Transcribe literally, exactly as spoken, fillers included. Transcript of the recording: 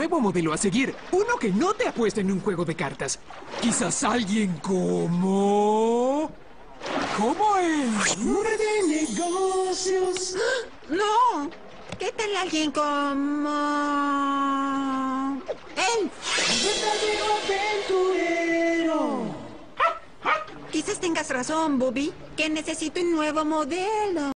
nuevo modelo a seguir. Uno que no te apuesta en un juego de cartas. Quizás alguien como... ¿Cómo es? Hombre de negocios. ¡No! ¿Qué tal alguien como... él? ¡Verdadero aventurero! Quizás tengas razón, Bobby, que necesito un nuevo modelo.